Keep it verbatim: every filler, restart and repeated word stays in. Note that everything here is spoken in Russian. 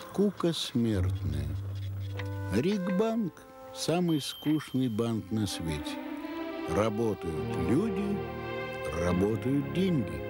скука смертная. Ригбанк – самый скучный банк на свете. Работают люди, работают деньги.